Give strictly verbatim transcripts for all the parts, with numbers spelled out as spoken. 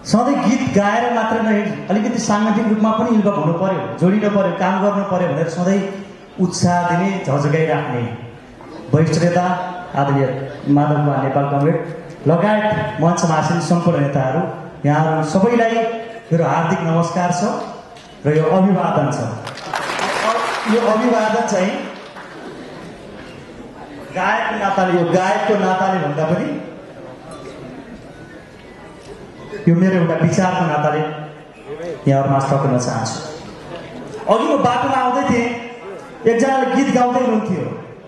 सधैँ गीत गाएर मात्र नै अलिकति साङ्गीतिक रूपमा पनि इन्भल्भ हुनु पर्यो, जोडिनु पर्यो, काम गर्नु पर्यो भनेर सधैँ उत्साह दिने, झझगाइराख्ने वरिष्ठ नेता आदरणीय माधव कुमार नेपाल कमरेड लगायत मञ्चमा आसीन सम्पूर्ण नेताहरू, यहाँहरू सबैलाई मेरो हार्दिक नमस्कार छ र यो अभिवादन छ। यो अभिवादन चाहिँ गायकको नाताले, यो गायकको नाताले भन्दा पनि यो मेरो एउटा विचारको नाताले यहाँहरूमा थप्न चाहन्छु। अघि म बाटोमा आउँदै थिएँ, एकजनाले गीत गाउँदै हुनुहुन्थ्यो,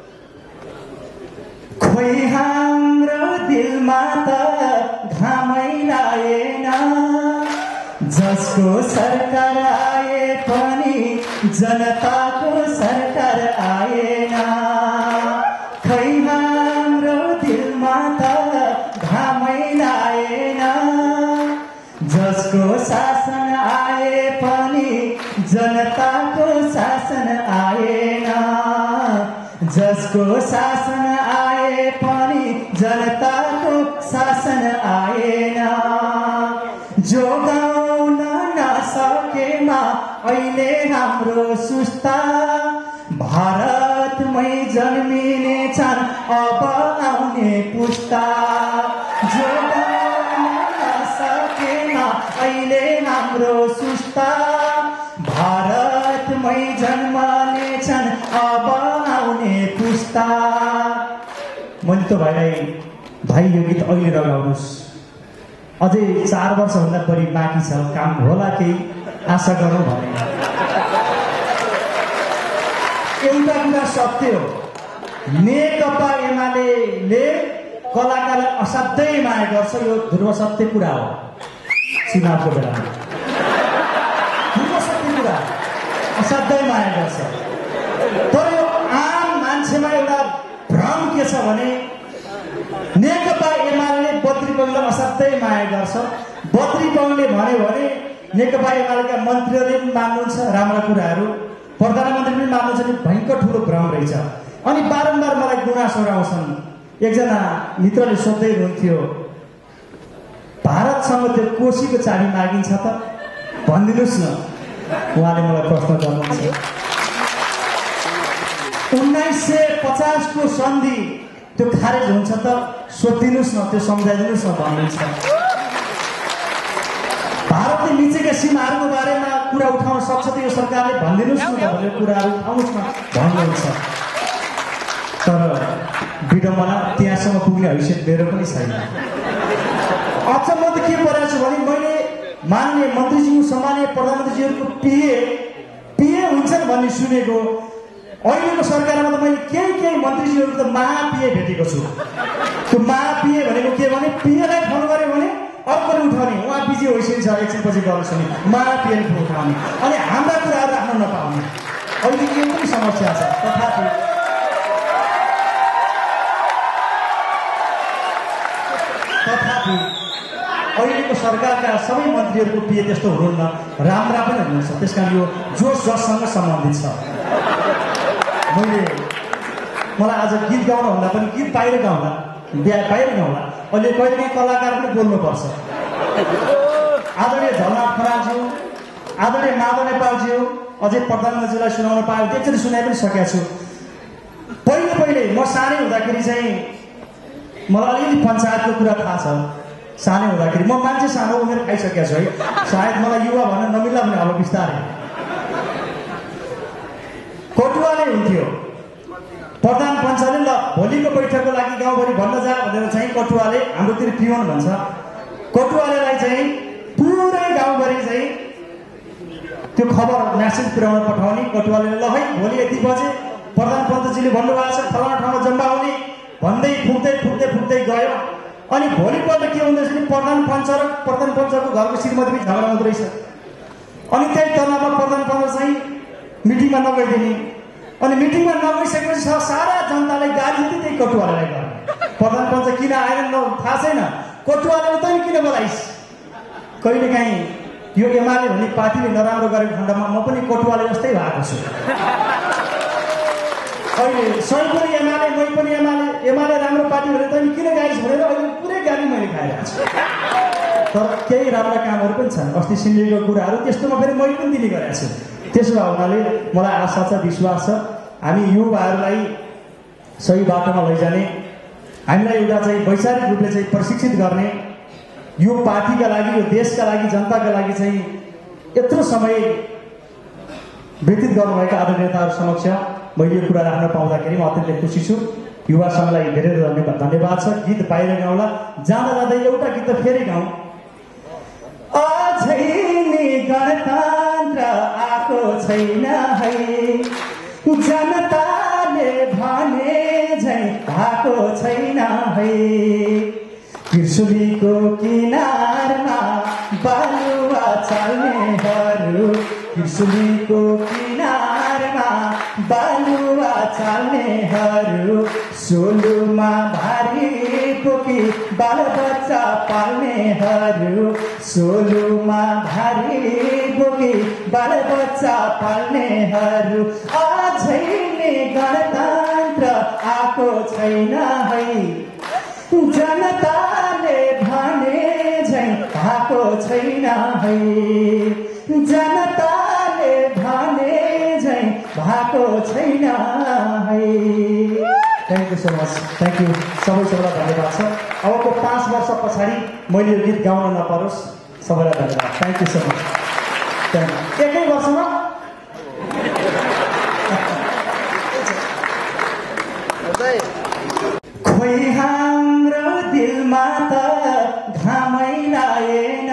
खोइ हाम्रो दिलमा त घामै लागेन, जसको सरकार आए पनि जनताको सरकार आएन। खै हाम्रो दिलमा त घामै लागेन, जसको शासन आए पनि जनताको शासन आएन, जसको शासन आए पनि जनताको शासन आएन। जो गाउन नसकेमा अहिले हाम्रो सुस्ता, भारतमै जन्मिने छन् अब आउने पुस्ता। जो अहिले हाम्रो सुस्ता, भारतमै जन्मने छन् अब आउने पुस्ता। मैले त भाइलाई, भाइ यो गीत अहिले लगाउनुहोस्, अझै चार वर्षभन्दा बढी बाँकी छ, काम होला केही आशा गरौँ भने। एउटा कुरा सत्य हो, नेकपा एमाले कलाकारलाई असाध्यै माया गर्छ, यो ध्रुव सत्य कुरा हो। चुनावको बेलामा सत्य कुरा असाध्यै माया गर्छ, तर यो आम मान्छेमा एउटा भ्रम के छ भने नेकपा एमाले बद्री बगैँलाई असाध्यै माया गर्छ। बद्री बगैँले भन्यो भने नेकपा एमालेका मन्त्रीहरूले पनि मान्नुहुन्छ राम्रा कुराहरू, प्रधानमन्त्री पनि मान्नुहुन्छ नि, भयङ्कर ठुलो भ्रम रहेछ। अनि बारम्बार मलाई गुनासो आउँछन्। एकजना मित्रले सोध्दै हुनुहुन्थ्यो, भारतसँग त्यो कोशीको चाबी मागिन्छ त भनिदिनुहोस् न। उहाँले मलाई प्रश्न गर्नुहुन्छ, उन्नाइस सय पचासको सन्धि त्यो खारेज हुन्छ त सोधिदिनुहोस् न, त्यो सम्झाइदिनुहोस् न भन्नुहुन्छ। भारतले मिचेका सीमाहरूको बारेमा कुरा उठाउन सक्छ त यो सरकारले भनिदिनुहोस् न भनेर कुराहरू उठाउनुहोस् न भन्नुहुन्छ। तर विडम्बना त्यहाँसम्म पुग्ने हैसियत मेरो पनि छैन। अचम्म त के परेको छु भने मैले मान्ने मन्त्रीज्यू, सम्मान्य प्रधानमन्त्रीज्यूहरूको पिए पिए हुन्छन् भन्ने सुनेको, अहिलेको सरकारमा त मैले केही केही मन्त्रीज्यूहरूको त महापिए भेटेको छु। त्यो महापिए भनेको के भने पिएलाई फोन गऱ्यो भने अर्कोले उठाउने, उहाँ बिजी होइसकेको छ, एकछिनपछि गर्नुहोस् भने महापिएले फोन उठाउने, अनि हाम्रा कुराहरू राख्न नपाउने। अहिले यो पनि समस्या छ। तथापि तथापि अहिलेको सरकारका सबै मन्त्रीहरूको पिए त्यस्तो हुनुहुन्न, राम्रा पनि हुनुहुन्छ। त्यस कारण यो जोस जससँग सम्बन्धित छ। मैले मलाई आज गीत गाउन भन्दा पनि गीत बाहिर गाउँला, बिहा बाहिर गाउँला, अहिले कहिले काहीँ कलाकार पनि बोल्नुपर्छ। आदरणीय झलनाथ खनालज्यू, आदरणीय माधव नेपालज्यू, अझै प्रधानमन्त्रीलाई सुनाउन पायो, एकचोटि सुनाइ पनि सकेको छु। पहिले पहिले म सानै हुँदाखेरि चाहिँ मलाई अलिअलि पञ्चायतको कुरा थाहा छ। सानै हुँदाखेरि म मान्छे सानो उमेर खाइसकेको छु है, सायद मलाई युवा भन्न नमिल्ला भने अब बिस्तारै। कटुवाले हुन्थ्यो, प्रधान पञ्चले ल भोलिको बैठकको लागि गाउँभरि भन्न जा भनेर चाहिँ कटुवाले, हाम्रोतिर पिउन भन्छ, कटुवालेलाई चाहिँ पुरै गाउँभरि चाहिँ त्यो खबर म्यासेज पुर्याउन पठाउने। कटुवाले ल है भोलि यति बजे प्रधान पञ्चजीले भन्नुभएको छ फलाना ठाउँमा जम्मा हुने भन्दै फुक्दै फुक्दै फुक्दै गयो। अनि भोलिपल्ट के हुँदैछ भने प्रधान पञ्च र प्रधान पञ्चको घरको श्रीमती पनि झगडा हुँदो रहेछ। अनि त्यही तर्नामा प्रधान पञ्च चाहिँ मिटिङमा नगइदिने, अनि मिटिङमा नगइसकेपछि सारा जनतालाई गाली दिँदै त्यही कटुवालेलाई गर्ने। प्रधान पञ्च किन आएन थाहा छैन, कटुवाले तैँले किन बोलाइस्। कहिलेकाहीँ यो एमाले भन्ने पार्टीले नराम्रो गरेको खण्डमा म पनि कटुवाले जस्तै भएको छु। अहिले सही पनि एमाले, मै पनि एमाले, एमाले राम्रो पार्टी भनेर तैँले किन गाइस् भनेर अहिले पुरै गाली मैले खाइरहेको छु। तर केही राम्रा कामहरू पनि छन्। अस्ति सिन्डीको कुराहरू त्यस्तोमा फेरि मैले पनि दिने गरेको छु। त्यसो भए हुनाले मलाई आशा छ, विश्वास छ हामी युवाहरूलाई सही बाटोमा लैजाने, हामीलाई एउटा चाहिँ वैचारिक रूपले चाहिँ प्रशिक्षित गर्ने, यो पार्टीका लागि, यो देशका लागि, जनताका लागि चाहिँ यत्रो समय व्यतीत गर्नुभएका आदरणीय नेताहरू समक्ष मैले यो कुरा राख्न पाउँदाखेरि म अत्यन्तै खुसी छु। युवा सङ्घलाई धेरै धेरै धन्यवाद छ। गीत बाहिर गाउँला, जाँदा जाँदै एउटा गीत त फेरि गाउँ। अझै नि गणतन्त्र आएको छैन है, जनताले भने झै भएको छैन है, त्रिशुलीको किनारमा बालुवा चाल्नेहरू, त्रिशुलीको किनारमा बालुवा चाल्नेहरू, सोलुमा भारी पोकी बाल बच्चा पाल्नेहरू, सोलुमा भारी बोकी बाल बच्चा पाल्नेहरू, अझै नै गणतन्त्र आएको छैन है, जनताले भने झै भएको छैन है, जनताले भने झै भएको छैन है। Thank you so much, thank you. सबै सबैलाई धन्यवाद छ। अबको पाँच वर्ष पछाडि मैले यो गीत गाउन नपरोस्, सबैलाई धन्यवाद। Thank you so much. एकै वर्षमा खोइ हाम्रो दिलमा त घामै लाएन,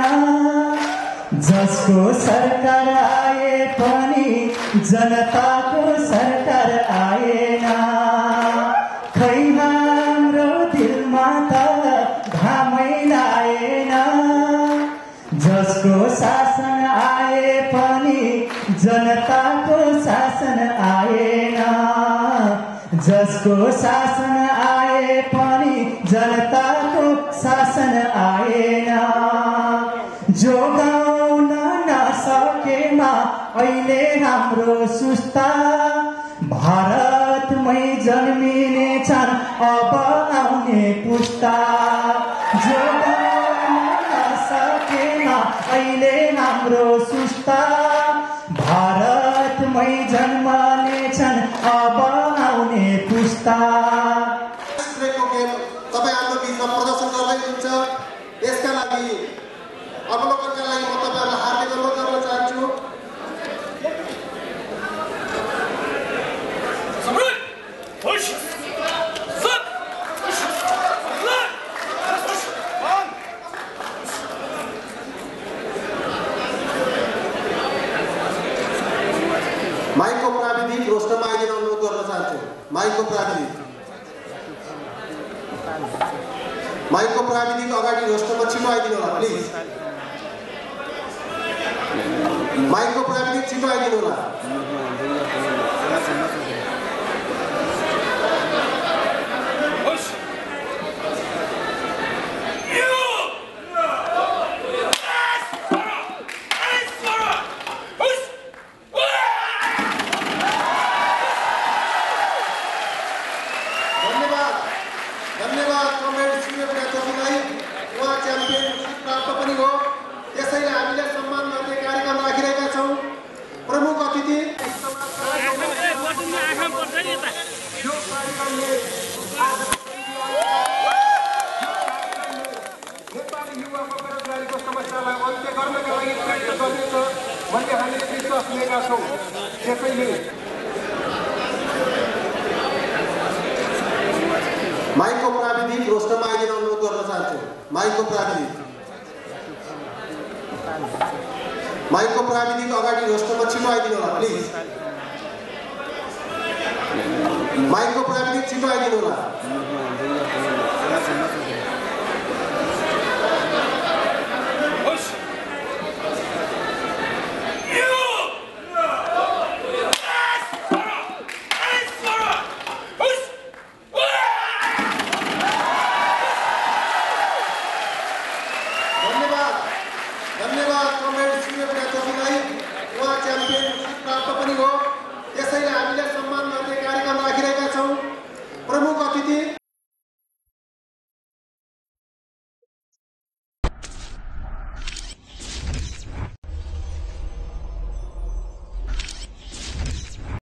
जसको सरकार आए पनि जनताको सरकार आएन, खोइ हाम्रो दिलमा त घामै लाएन, जसको शासन आए पनि जनताको शासन आएन, जसको शासन आए पनि जनताको शासन आएन, जोगाउन नसकेमा अहिले हाम्रो सुस्ता, भारतमै जन्मिने छन् अब आउने पुस्ता, जोगाउन नसकेमा अहिले हाम्रो सुस्ता, भारतमै जन्मने छन् अब आउने पुस्ता। तपाईँ हाम्रो बिचमा प्रदर्शन गर्दै हुनुहुन्छ, यसका लागि अवलोकनका लागि म तपाईँहरूलाई हार्दिक अनुरोध गर्न चाहन्छु। माइकको प्राविधिक रोस्टरमा आइदिन अनुरोध गर्न चाहन्छु। माइकको प्राविधिक माइकको प्राविधिक अगाडि रोस्टरमा छिटो आइदिनु होला प्लिज। माइकको प्राविधिक छिटो आइदिनु होला। माइकको प्राविधिक रोस्टरमा आइदिन अनुरोध गर्न चाहन्छु। माइकको प्राविधिक माइकको प्राविधिक अगाडि रोस्टरमा छिटो आइदिनु होला प्लिज। माइकको प्राविधिक छिटो आइदिनु होला।